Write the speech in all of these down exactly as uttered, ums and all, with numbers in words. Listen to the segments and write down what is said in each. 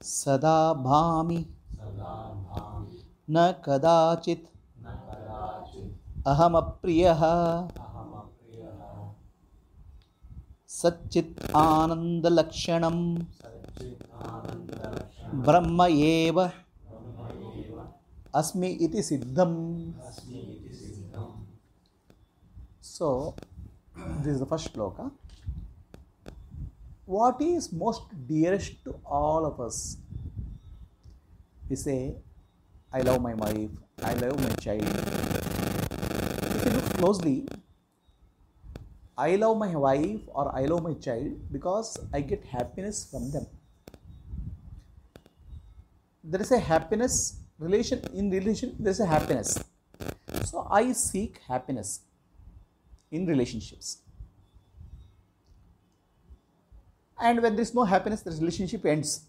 सदा भामि न कदाचित् अहमप्रियः सच्चित् आनन्दलक्षणं ब्रह्म एव अस्मि इति सिद्धम्. So, this is the first shloka. What is most dearest to all of us? We say, I love my wife, I love my child. If you look closely, I love my wife or I love my child because I get happiness from them. There is a happiness relation, in relation there is a happiness. So I seek happiness in relationships. And when there is no happiness, the relationship ends.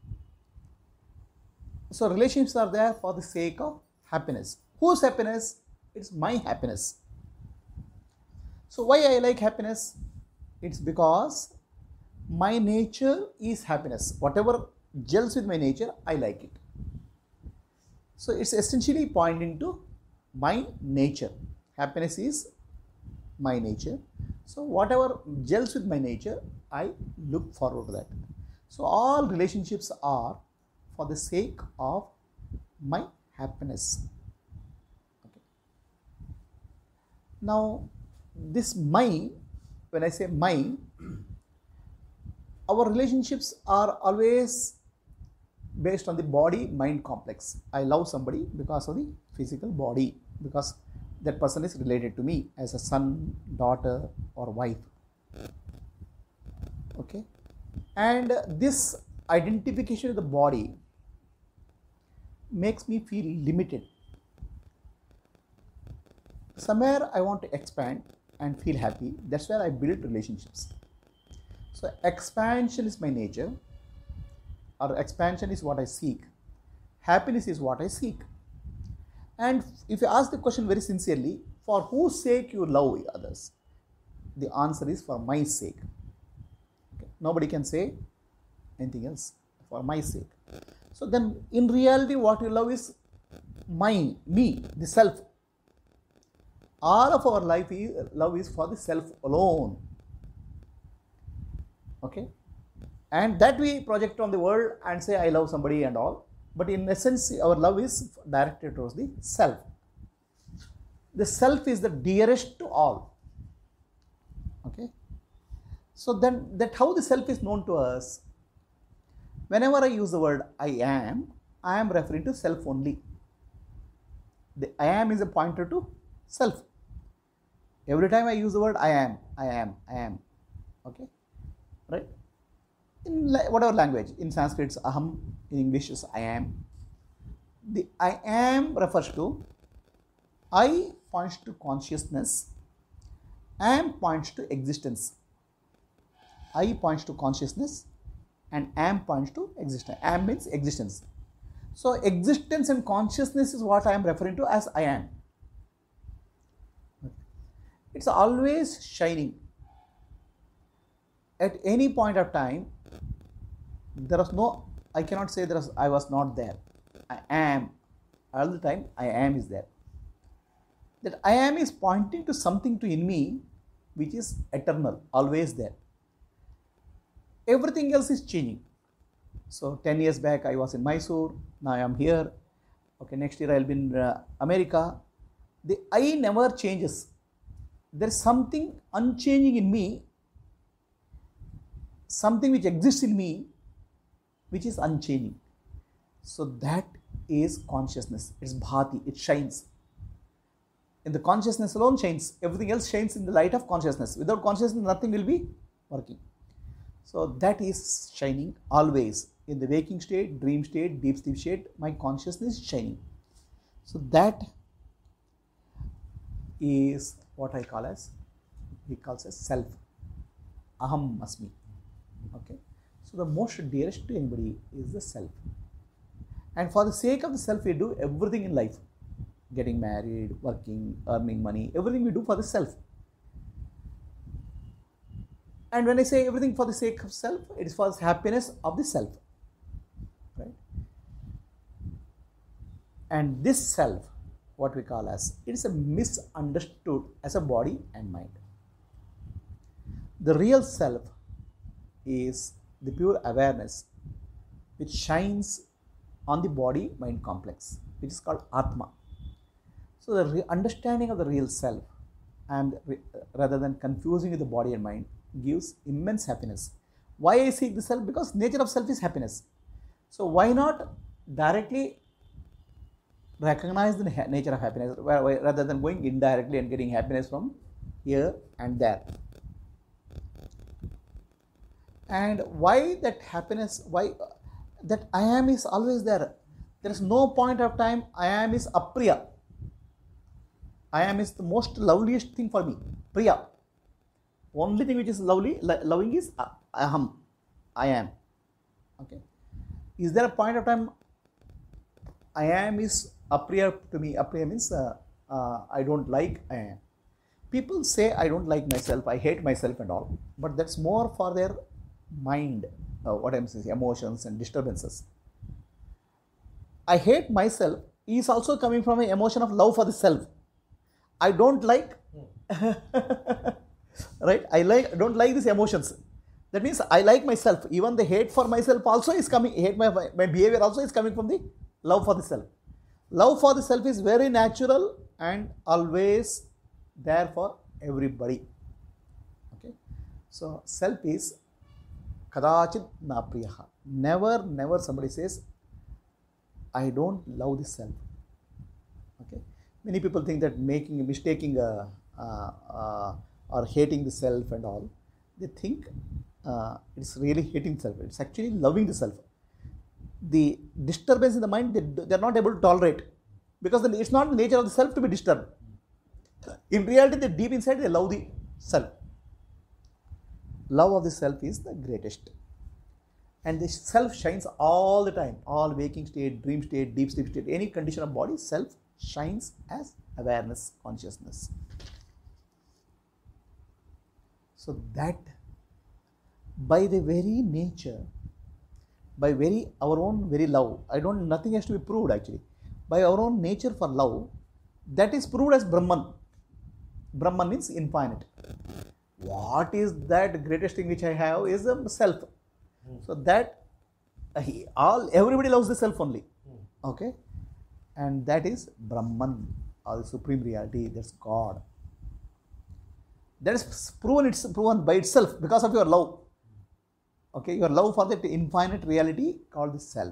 So relationships are there for the sake of happiness. Whose happiness? It's my happiness. So why I like happiness? It's because my nature is happiness. Whatever gels with my nature, I like it. So it's essentially pointing to my nature. Happiness is my nature. So whatever gels with my nature, I look forward to that. So all relationships are for the sake of my happiness. Okay. Now this my, when I say my, our relationships are always based on the body mind complex. I love somebody because of the physical body, because that person is related to me as a son, daughter or wife. Okay, and this identification of the body makes me feel limited. Somewhere I want to expand and feel happy. That's where I build relationships. So expansion is my nature, or expansion is what I seek. Happiness is what I seek. And if you ask the question very sincerely, for whose sake you love others? The answer is for my sake. Okay. Nobody can say anything else. For my sake. So then in reality what you love is mine, me, the self. All of our life is, love is for the self alone. Okay. And that we project on the world and say I love somebody and all. But in essence our love is directed towards the self. The self is the dearest to all. Okay. So then that how the self is known to us. Whenever I use the word I am, I am referring to self only. The I am is a pointer to self. Every time I use the word I am, I am, I am. Okay. Right. In whatever language, in Sanskrit it's aham, in English is I am. The I am refers to, I points to consciousness, am points to existence. I points to consciousness and am points to existence. Am means existence. So existence and consciousness is what I am referring to as I am. It's always shining. At any point of time, there was no, I cannot say there was, I was not there. I am. All the time, I am is there. That I am is pointing to something to in me which is eternal, always there. Everything else is changing. So ten years back I was in Mysore, now I am here. Okay, next year I will be in uh, America. The I never changes. There is something unchanging in me, something which exists in me which is unchanging. So that is consciousness. It's bhati, it shines. In the consciousness alone shines. Everything else shines in the light of consciousness. Without consciousness, nothing will be working. So that is shining always. In the waking state, dream state, deep sleep state, my consciousness is shining. So that is what I call as, he calls as self. Aham asmi. Okay. So the most dearest to anybody is the self. And for the sake of the self, we do everything in life. Getting married, working, earning money, everything we do for the self. And when I say everything for the sake of self, it is for the happiness of the self. And this self, what we call as, it is a misunderstood as a body and mind. The real self is the pure awareness which shines on the body mind complex, which is called Atma. So the re- understanding of the real self, and re- rather than confusing with the body and mind, gives immense happiness. Why I seek the self? Because nature of self is happiness. So why not directly recognize the nature of happiness rather than going indirectly and getting happiness from here and there? And why that happiness, why that I am is always there. There is no point of time I am is apriya. I am is the most loveliest thing for me, priya. Only thing which is lovely, loving is aham, I am. Okay. Is there a point of time I am is apriya to me? Apriya means uh, uh, I don't like I am. People say I don't like myself, I hate myself and all, but that's more for their mind, uh, what I'm saying, emotions and disturbances. I hate myself is also coming from an emotion of love for the self. I don't like, right? I like don't like these emotions. That means I like myself. Even the hate for myself also is coming. Hate my my behavior also is coming from the love for the self. Love for the self is very natural and always there for everybody. Okay, so self is kadachit na priyaha. Never, never somebody says, I don't love the self. Okay, many people think that making, mistaking, uh, uh, uh, or hating the self and all, they think uh, it's really hating self. It's actually loving the self. The disturbance in the mind, they, they are not able to tolerate, because the, it's not the nature of the self to be disturbed. In reality, they deep inside, they love the self. Love of the self is the greatest. And the self shines all the time, all waking state, dream state, deep sleep state, any condition of body, self shines as awareness, consciousness. So that by the very nature, by very our own very love, I don't, nothing has to be proved actually. By our own nature for love, that is proved as Brahman. Brahman means infinite. What is that greatest thing which I have is the self. So that uh, he, all everybody loves the self only. Okay, and that is Brahman, or the supreme reality. That's God. That is proven. It's proven by itself because of your love. Okay, your love for that infinite reality called the self.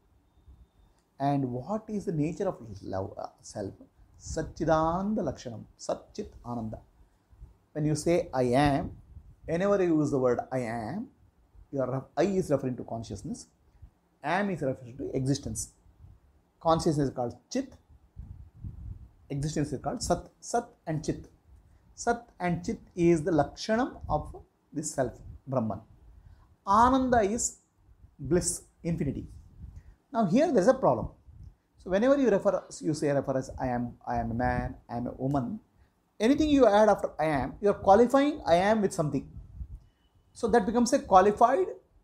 And what is the nature of love, uh, self? Satchidananda Lakshanam, Satchit Ananda. When you say I am, whenever you use the word I am, your I is referring to consciousness, am is referring to existence. Consciousness is called Chit, existence is called Sat. Sat and Chit. Sat and Chit is the Lakshanam of the self, Brahman. Ananda is bliss, infinity. Now here there is a problem. So whenever you refer, you say refer as I am, I am a man, I am a woman, anything you add after I am, you are qualifying I am with something. So that becomes a qualified,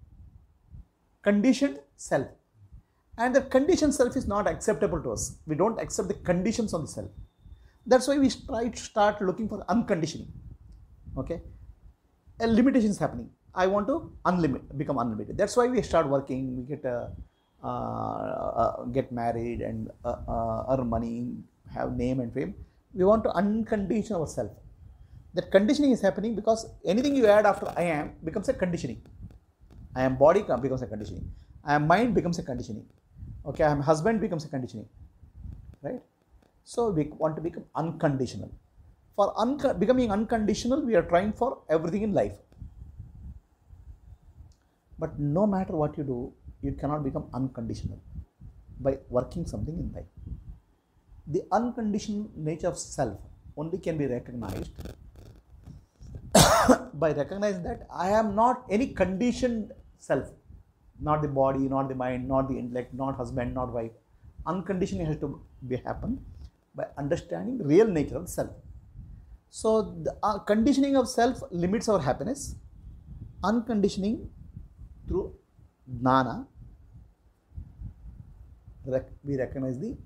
conditioned self. And the conditioned self is not acceptable to us. We don't accept the conditions on the self. That's why we try to start looking for unconditioning. Okay? A limitation is happening. I want to unlimit, become unlimited. That's why we start working, we get a, uh, uh, get married and uh, uh, earn money, have name and fame. We want to uncondition ourselves. That conditioning is happening because anything you add after I am becomes a conditioning. I am body becomes a conditioning. I am mind becomes a conditioning. Okay, I am husband becomes a conditioning. Right? So we want to become unconditional. For un- becoming unconditional, we are trying for everything in life. But no matter what you do, you cannot become unconditional by working something in life. The unconditioned nature of self only can be recognized by recognizing that I am not any conditioned self, not the body, not the mind, not the intellect, not husband, not wife. Unconditioning has to be happen by understanding the real nature of the self. So the uh, conditioning of self limits our happiness. Unconditioning through jnana, we recognize the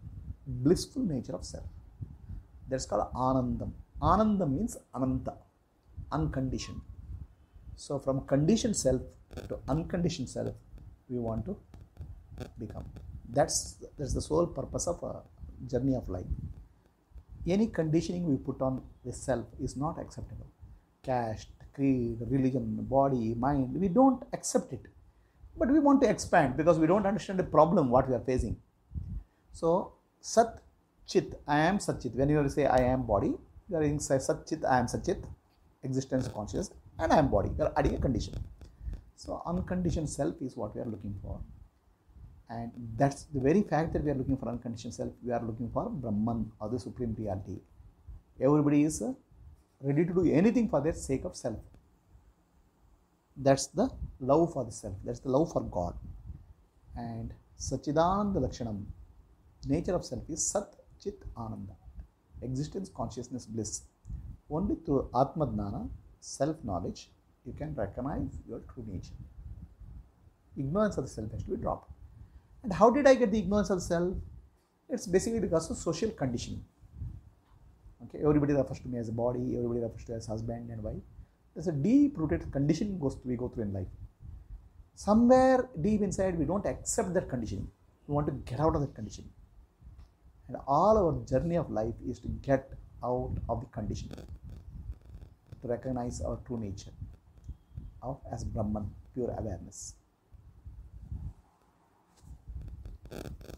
blissful nature of self. That's called Anandam. Anandam means Ananta, unconditioned. So from conditioned self to unconditioned self, we want to become. That's, that's the sole purpose of a journey of life. Any conditioning we put on the self is not acceptable. Caste, creed, religion, body, mind, we don't accept it. But we want to expand because we don't understand the problem what we are facing. So, Sat Chit, I am Sat Chit. When you say I am body, you are saying Sat Chit, I am Sat Chit, existence, conscious, and I am body. You are adding a condition. So, unconditioned self is what we are looking for. And that's the very fact that we are looking for unconditioned self, we are looking for Brahman or the supreme reality. Everybody is ready to do anything for the sake of self. That's the love for the self, that's the love for God. And Satchidananda Lakshanam, nature of self is Sat Chit Ananda, existence, consciousness, bliss. Only through Atmadnana, self-knowledge, you can recognize your true nature. Ignorance of the self has to be dropped. And how did I get the ignorance of the self? It's basically because of social conditioning. Okay, everybody refers to me as a body, everybody refers to me as husband and wife. There's a deep-rooted conditioning goes we go through in life. Somewhere deep inside, we don't accept that conditioning. We want to get out of that conditioning. And all our journey of life is to get out of the conditioning, to recognize our true nature of as Brahman, pure awareness.